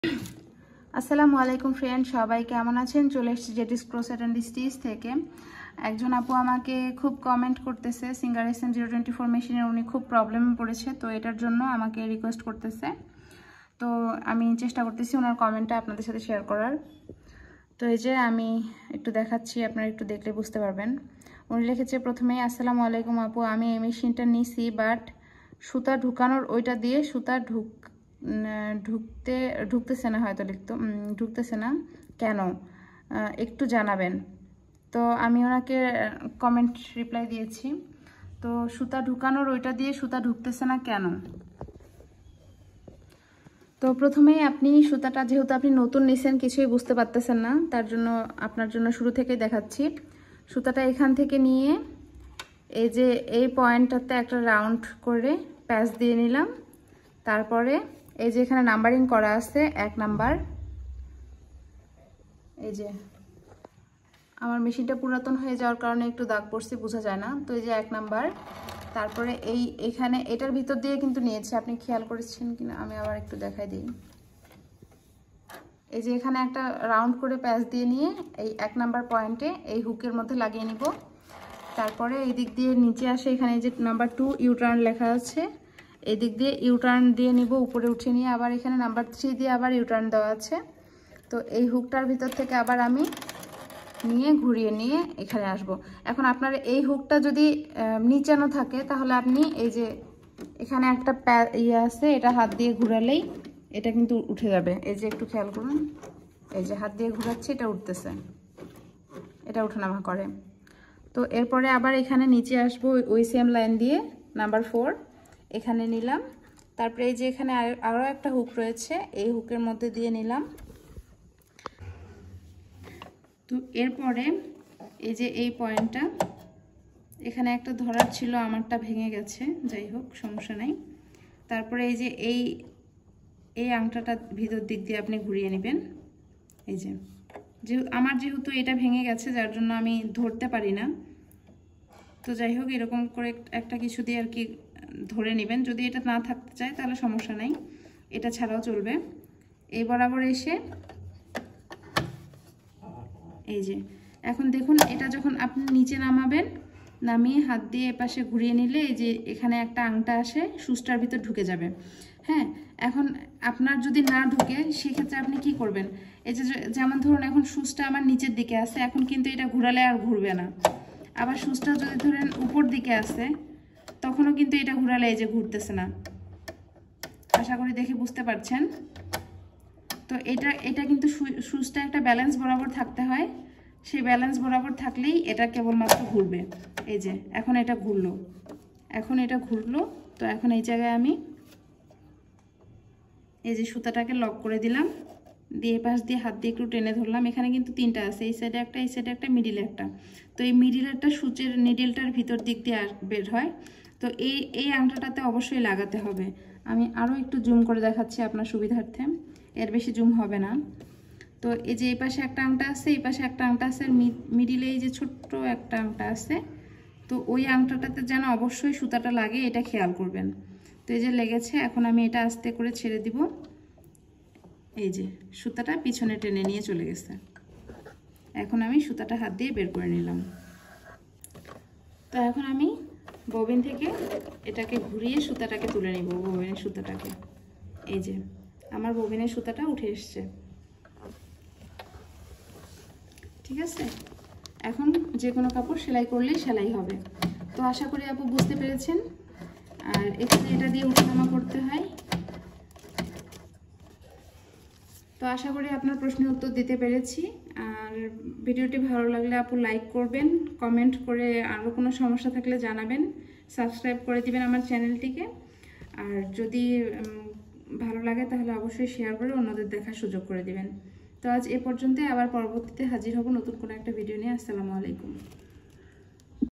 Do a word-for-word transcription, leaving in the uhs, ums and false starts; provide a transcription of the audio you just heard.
আসসালামু আলাইকুম ফ্রেন্ড, সবাই কেমন আছেন? চলে এসেছি জেটিস ক্রোশেট অ্যান্ড স্টিচ থেকে। একজন আপু আমাকে খুব কমেন্ট করতেছে, Singer S M zero twenty four মেশিনের উনি খুব প্রবলেমে পড়েছে, তো এটার জন্য আমাকে রিকোয়েস্ট করতেছে। তো আমি চেষ্টা করতেছি ওনার কমেন্টটা আপনাদের সাথে শেয়ার করার। তো এই যে আমি একটু দেখাচ্ছি, আপনারা একটু দেখলে বুঝতে পারবেন। উনি লিখেছে প্রথমেই, আসসালামু আলাইকুম আপু, আমি এই মেশিনটা নিছি, বাট সুতা ঢুকানোর ওইটা দিয়ে সুতা ঢুক ঢুকতে ঢুকতেছে না, হয়তো লিখতো ঢুকতেছে না কেন, একটু জানাবেন। তো আমি ওনাকে কমেন্ট রিপ্লাই দিয়েছি, তো সুতা ঢুকানোর ওইটা দিয়ে সুতা ঢুকতেছে না কেন। তো প্রথমেই আপনি সুতাটা, যেহেতু আপনি নতুন নিছেন, কিছুই বুঝতে পারতেছেন না, তার জন্য আপনার জন্য শুরু থেকেই দেখাচ্ছি। সুতাটা এখান থেকে নিয়ে এই যে এই পয়েন্টটাতে একটা রাউন্ড করে প্যাচ দিয়ে নিলাম। তারপরে এই যে এখানে নাম্বারিং করা আছে, এক নাম্বার, এই যে আমার মেশিনটা পুরাতন হয়ে যাওয়ার কারণে একটু দাগ পড়ছে, বোঝা যায় না, তো এই যে এক নাম্বার। তারপরে এই এখানে এটার ভিতর দিয়ে কিন্তু নিয়েছি, আপনি খেয়াল করেছেন কিনা আমি আবার একটু দেখাই দিই। এই যে এখানে একটা রাউন্ড করে প্যাচ দিয়ে নিয়ে এই এক নাম্বার পয়েন্টে এই হুকের মধ্যে লাগিয়ে নিব। তারপরে এই দিক দিয়ে নিচে আসে, এখানে যে নাম্বার টু ইউটার্ন লেখা আছে, এই দিক দিয়ে ইউটার্ন দিয়ে নিব, উপরে উঠে নিয়ে আবার এখানে নাম্বার থ্রি দিয়ে আবার ইউটার্ন দেওয়া আছে। তো এই হুকটার ভিতর থেকে আবার আমি নিয়ে ঘুরিয়ে নিয়ে এখানে আসব। এখন আপনার এই হুকটা যদি নিচানো থাকে, তাহলে আপনি এই যে এখানে একটা ইয়ে আছে, এটা হাত দিয়ে ঘুরালেই এটা কিন্তু উঠে যাবে। এই যে একটু খেয়াল করুন, এই যে হাত দিয়ে ঘুরাচ্ছি, এটা উঠতেছে, এটা ওঠানামা করে। তো এরপরে আবার এখানে নিচে আসবো, ওই সেম লাইন দিয়ে নাম্বার ফোর এখানে নিলাম। তারপরে এই যে এখানে আরও একটা হুক রয়েছে, এই হুকের মধ্যে দিয়ে নিলাম। তো এরপরে এই যে এই পয়েন্টটা এখানে একটা ধরার ছিল, আমারটা ভেঙে গেছে, যাই হোক সমস্যা নাই। তারপরে এই যে এই এই আংটাটা ভিতর দিক দিয়ে আপনি ঘুরিয়ে নেবেন। এই যে যেহেতু আমার যেহেতু এটা ভেঙে গেছে, যার জন্য আমি ধরতে পারি না, তো যাই হোক এরকম করে একটা কিছু দিয়ে আর কি ধরে নেবেন। যদি এটা না থাকতে চায় তাহলে সমস্যা নাই, এটা ছাড়াও চলবে। এই বরাবর এসে এই যে এখন দেখুন, এটা যখন আপনি নিচে নামাবেন, নামিয়ে হাত দিয়ে এপাশে ঘুরিয়ে নিলে এই যে এখানে একটা আংটা আসে, সুচটার ভিতর ঢুকে যাবে। হ্যাঁ, এখন আপনার যদি না ঢুকে, সেক্ষেত্রে আপনি কি করবেন, এই যে যেমন ধরুন এখন সুচটা আমার নিচের দিকে আছে, এখন কিন্তু এটা ঘুরালে আর ঘুরবে না। আবার সুচটা যদি ধরেন উপর দিকে আছে, তখনও কিন্তু এটা ঘুরালে এই যে ঘুরতেছে না। আশা করি দেখে বুঝতে পারছেন। তো এটা এটা কিন্তু সুচটা একটা ব্যালেন্স বরাবর থাকতে হয়, সেই ব্যালেন্স বরাবর থাকলেই এটা কেবলমাত্র ঘুরবে। এই যে এখন এটা ঘুরলো, এখন এটা ঘুরলো। তো এখন এই জায়গায় আমি এই যে সুতাটাকে লক করে দিলাম, দিয়ে পাশ দিয়ে হাত দিয়ে একটু টেনে ধরলাম। এখানে কিন্তু তিনটা আছে, এই সাইডে একটা, এই সাইডে একটা, মিডিলে একটা। তো এই মিডিলেরটা সূচের নিডেলটার ভিতর দিক দিয়ে বের হয়। তো এই এই আংটাটাতে অবশ্যই লাগাতে হবে। আমি আরও একটু জুম করে দেখাচ্ছি আপনার সুবিধার্থে, এর বেশি জুম হবে না। তো এই যে এই পাশে একটা আংটা আছে, এই পাশে একটা আংটা আছে, মিডিলে এই যে ছোট্ট একটা আংটা আছে। তো ওই আংটাটাতে যেন অবশ্যই সুতাটা লাগে, এটা খেয়াল করবেন। তো এই যে লেগেছে, এখন আমি এটা আস্তে করে ছেড়ে দিব। এই যে সুতাটা পিছনে টেনে নিয়ে চলে গেছে। এখন আমি সুতাটা হাত দিয়ে বের করে নিলাম। তো এখন আমি ববিন থেকে এটাকে ঘুরিয়ে সুতাটাকে তুলে নিব, ববিনের সুতাটাকে। এই যে আমার ববিনের সুতাটা উঠে এসছে, ঠিক আছে। এখন যে কোনো কাপড় সেলাই করলেই সেলাই হবে। তো আশা করি আপু বুঝতে পেরেছেন। আর এখানে এটা দিয়ে উঠানামা করতে হয়। তো আশা করি আপনার প্রশ্নের উত্তর দিতে পেরেছি। আর ভিডিওটি ভালো লাগলে আপু লাইক করবেন, কমেন্ট করে আরও কোনো সমস্যা থাকলে জানাবেন, সাবস্ক্রাইব করে দিবেন আমার চ্যানেলটিকে। আর যদি ভালো লাগে তাহলে অবশ্যই শেয়ার করে অন্যদের দেখার সুযোগ করে দিবেন। তো আজ এ পর্যন্তই, আবার পরবর্তীতে হাজির হব নতুন কোনো একটা ভিডিও নিয়ে। আসসালামু আলাইকুম।